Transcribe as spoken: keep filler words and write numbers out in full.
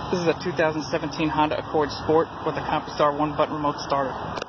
This is a two thousand seventeen Honda Accord Sport with a COMPUSTAR one-button remote starter.